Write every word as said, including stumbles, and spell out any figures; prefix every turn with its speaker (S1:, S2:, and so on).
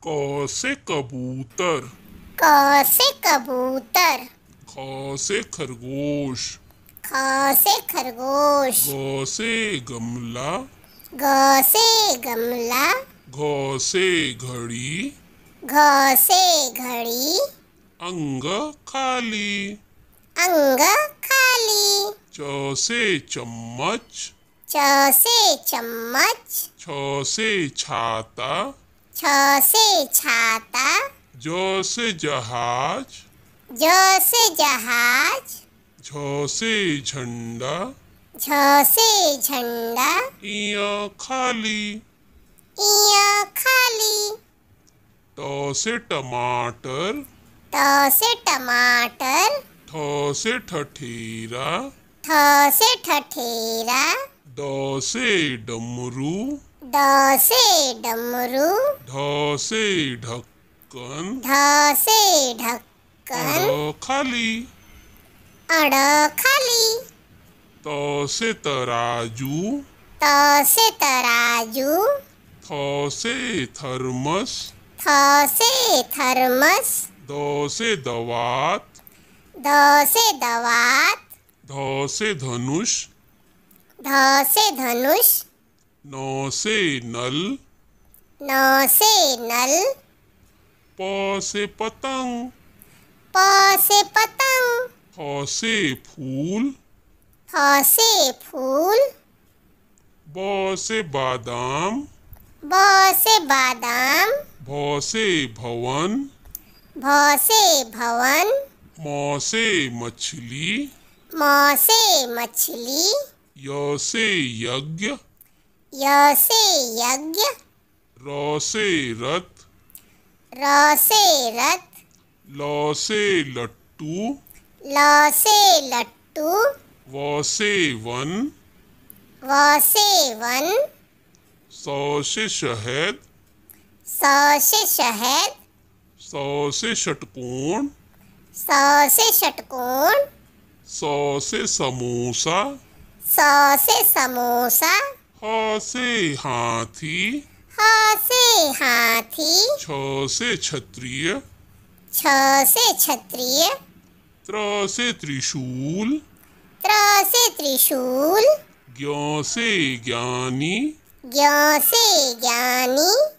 S1: क से कबूतर।
S2: क से कबूतर।
S1: ख से खरगोश।
S2: ख से खरगोश।
S1: ग से गमला।
S2: ग से गमला।
S1: घ से घड़ी।
S2: घ से घड़ी।
S1: अंग खाली।
S2: अंग खाली।
S1: च से चम्मच।
S2: च से चम्मच।
S1: छ से छाता।
S2: छ से छाता।
S1: ज से जहाज।
S2: ज से जहाज।
S1: झ से झंडा।
S2: झ से झंडा।
S1: इया खाली।
S2: इया खाली।
S1: ट से टमाटर।
S2: ट से टमाटर।
S1: ठ से ठठेरा।
S2: ठ से ठठेरा।
S1: ड से डमरू।
S2: ड से डमरू।
S1: ढ से ढक्कन।
S2: ढ से ढक्कन।
S1: अड़ खाली।
S2: अड़ खाली।
S1: त से तराजू।
S2: त से तराजू।
S1: थ से थर्मस।
S2: थ से थर्मस।
S1: द से दवात।
S2: द से दवात।
S1: ध से धनुष।
S2: ध से धनुष।
S1: न से नल।
S2: न से नल।
S1: प से पतंग।
S2: प से पतंग।
S1: फ से फूल।
S2: फ से फूल।
S1: ब से बादाम।
S2: ब से बादाम।
S1: भ से भवन।
S2: भ से भवन।
S1: म से मछली।
S2: म से मछली।
S1: य से यज्ञ।
S2: य से यज्ञ।
S1: र से रथ।
S2: र से रथ।
S1: ल से लट्टू।
S2: ल से लट्टू।
S1: व से वन।
S2: व से वन।
S1: स से शहद।
S2: स से शहद।
S1: स से षटकोण।
S2: स से षटकोण।
S1: स से समोसा।
S2: स से समोसा।
S1: ह से हाथी।
S2: ह से हाथी।
S1: छ से क्षत्रिय।
S2: छ से क्षत्रिय।
S1: त्र से त्रिशूल।
S2: त्र से त्रिशूल।
S1: ज्ञ से ज्ञानी।
S2: ज्ञ से ज्ञानी।